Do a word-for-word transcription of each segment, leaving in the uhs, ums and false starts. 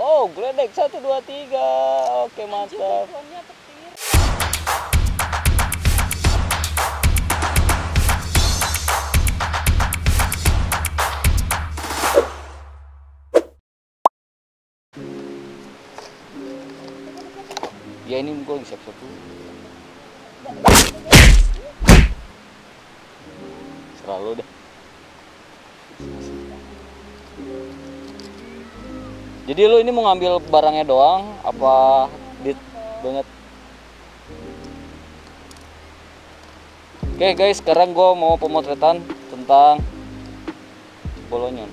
Oh, geledek satu dua tiga. Oke, mantap. Ya ini gue lagi siap-siap dulu. Selalu deh. Jadi lu ini mau ngambil barangnya doang apa dit banget? Oke guys, sekarang gue mau pemotretan tentang bolonyon.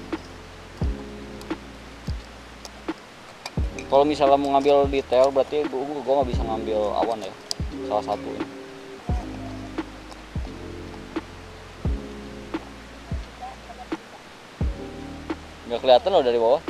Kalau misalnya mau ngambil detail berarti gue gue nggak bisa ngambil awan ya, salah satu. Nggak kelihatan loh dari bawah.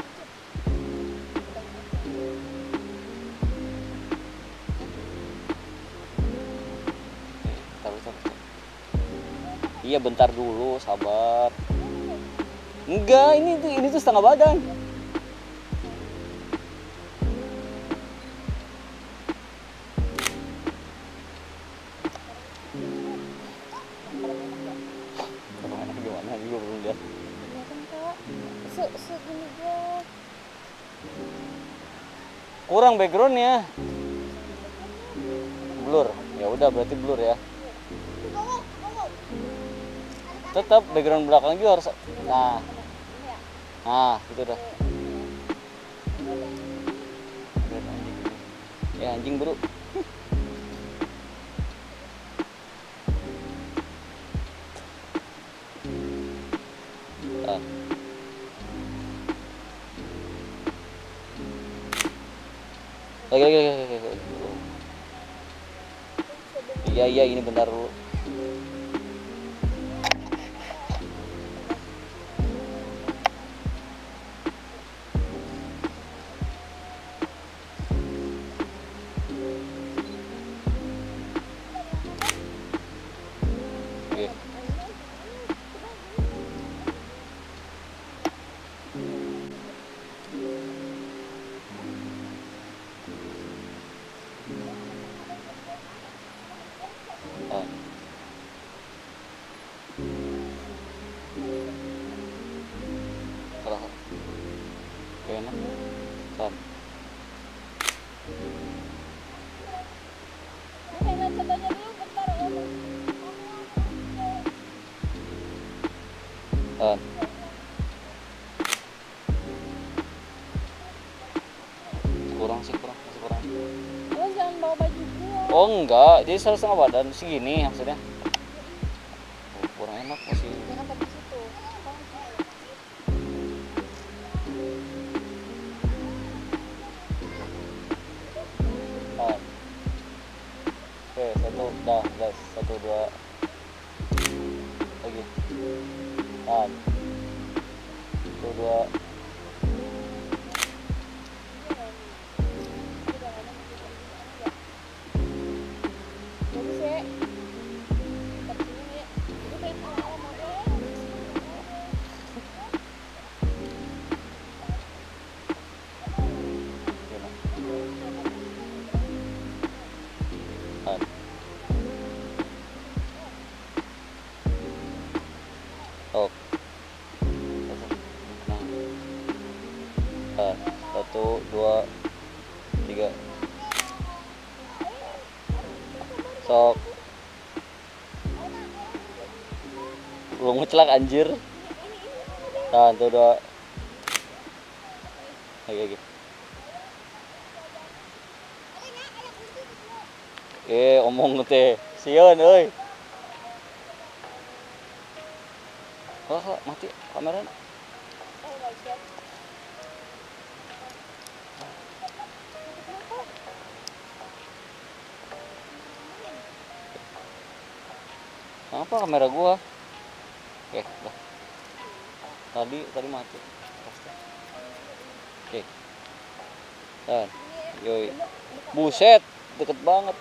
Iya bentar dulu, sabar. Enggak, ini tuh ini tuh setengah badan. Gimana? Gue belum lihat. Se segini gue. Kurang backgroundnya. Blur. Ya udah berarti blur ya. Tetap background belakang juga harus. Nah, nah gitu dah. Ya anjing bro. Ah. Lagi lagi lagi lagi. Iya iya ini bentar dulu. Enak kan Enak contohnya dulu bentar om. kan kurang sih kurang masih kurang. Lo jangan bawa baju gua. Oh enggak, jadi satu setengah badan segini maksudnya. Oh, kurang enak masih. Jangan sampai situ. Ah. Oke, satu dah, gas, satu dua lagi. Ah. Satu dua. Bagus ya. Tapi ini itu pengen ala-ala model. Ah. Oh. Nah. Ah. Satu, dua, tiga. Sok. Lu ngecelak anjir. Nah, satu, dua. Lagi lagi. Eh, omong teh. Sieun euy. Kok mati kamera? Oh, enggak siap. Apa kamera gua? Oke, dah. Tadi tadi mati. Oke. Dan yoi. Buset, deket banget.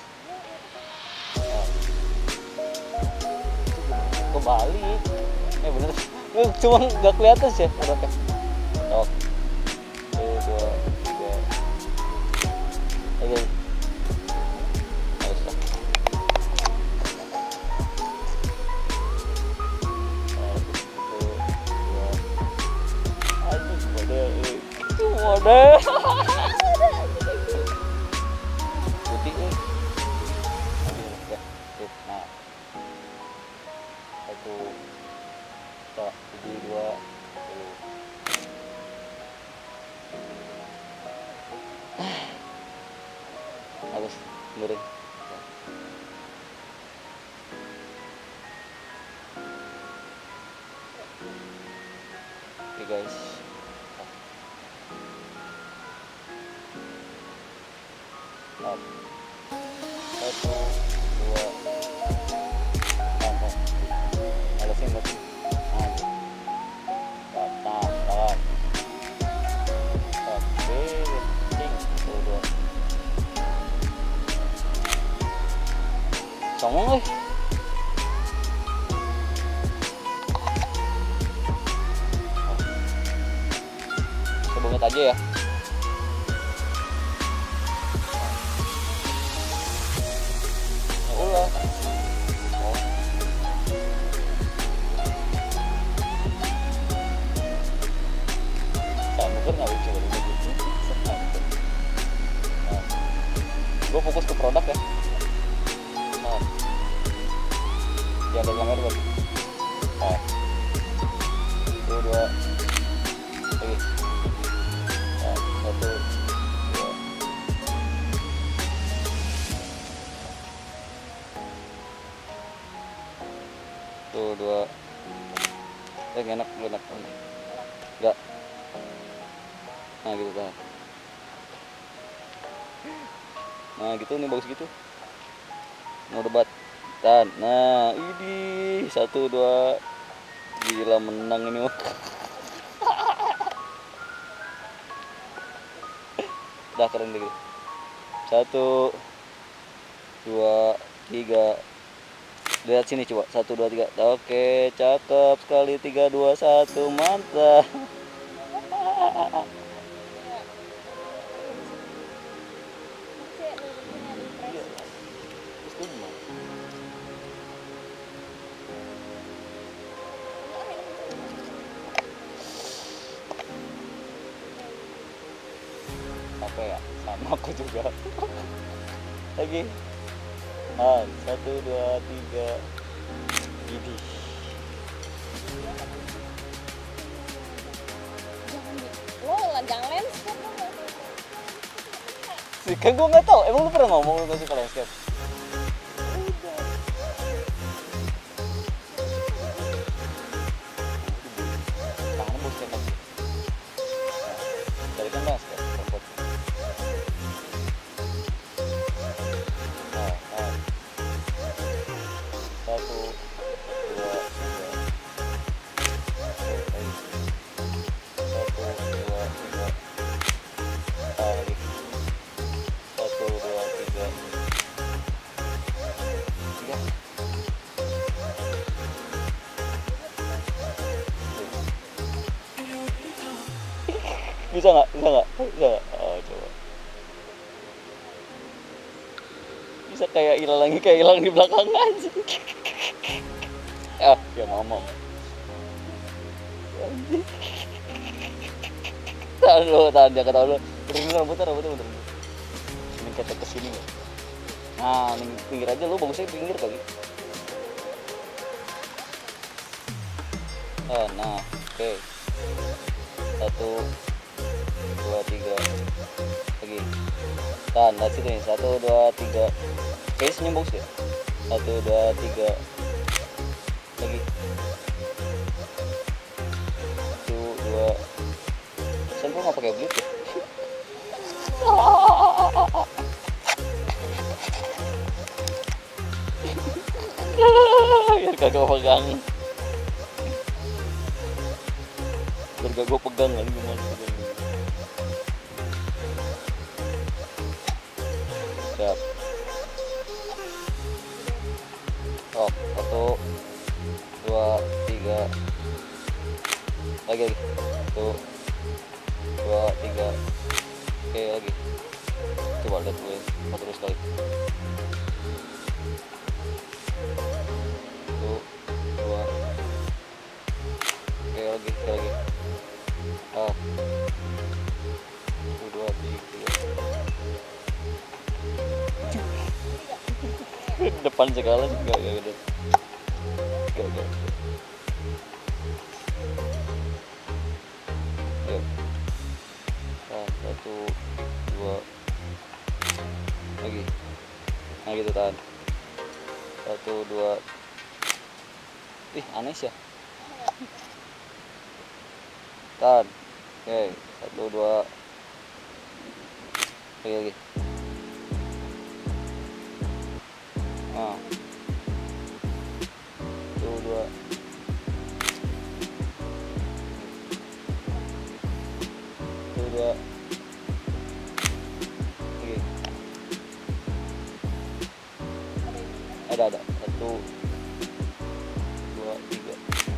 Kebalik. Eh bener. Cuma nggak kelihatan sih. Oke. Oke. Dua. Deh. Putih nih. Ya, sip. Nah. Satu. Tak, tujuh, dua, sepuluh. Bagus, miring. Oke guys. Up. Satu, dua, tahan, alasin lagi. Tahan, tahan, tahan. Oke, cing, satu, dua. Songong eh. Sebungit aja ya. Ulah. Oh. Tak mungkin nggak lucu kali ini. Nah, gue fokus ke produk ya. Nah, jangan kamera bos. Nah, satu dua, lagi. Nah, satu dua. Tuh dua. Eh enak, enak. Enggak. Nah gitu kan. Nah gitu nih bagus gitu. Mau debat. Dan nah ini satu dua. Gila menang ini mah. Udah keren deh gitu. Satu dua tiga. Lihat sini coba, satu, dua, tiga. Oke, cakep sekali. Tiga, dua, satu, mantap. Apa ya? Sama aku juga. Lagi. Ah, satu, dua, tiga. Gini. Lo jangan landscape lo. Sih, kan gue nggak tahu. Emang lu pernah ngomong lu gak suka landscape? Tangannya bos cepat. Dari kan landscape. Rumput. Nah, nah. Satu, dua, tiga. Oke, lagi. Satu, dua, tiga. Ah, lagi. Satu, dua, tiga. Tiga. Bisa nggak? Bisa nggak? Bisa nggak? Oh, coba. Bisa kayak hilang lagi, kayak hilang di belakang aja. Ah, ya ngomong. Tahan dulu, tahan, jangan ketawa dulu. Turunin rambutnya, rambutnya bener. Ini ketek kesini ya. Nah, ini pinggir aja lu, bagusnya pinggir kali. Ah, nah, oke. Satu, dua, tiga. Lagi. Tahan, dari situ nih. Satu, dua, tiga. Oke, senyum bagus ya. Satu, dua, tiga. Lagi. Satu, dua. Sen gue nggak pakai blit ya. Biar kagak pegang. Biar kagak pegang lagi gimana pegang. Siap. Oh, satu, dua, tiga. Lagi lagi. Satu, dua, tiga. Oke lagi. Coba lihat dulu ya. Mau terus kali. Satu, dua. Oke lagi, oke lagi. Ah. depan segala sih gak gak gak gak gak yuk nah, satu dua lagi nah gitu tahan satu dua ih aneh sih ya tahan oke satu dua lagi lagi nah satu dua satu dua lagi ada ada satu dua tiga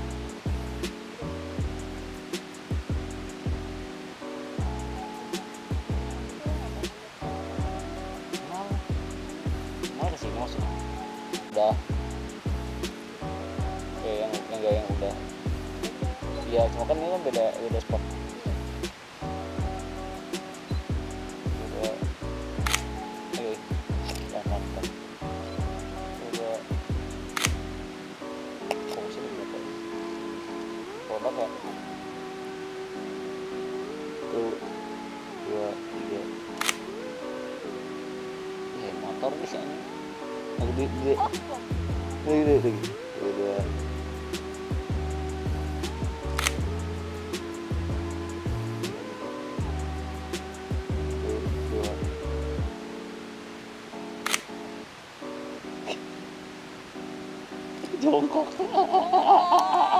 nah nah kesini maksudnya udah oke yang yang enggak yang udah ya cuma kan ini kan beda beda spot udah oke nah mantap udah kok sih berapa produk ya satu dua tiga ya motor bisa ini lagi di di Oh, lagi lagi lagi udah dua jongkok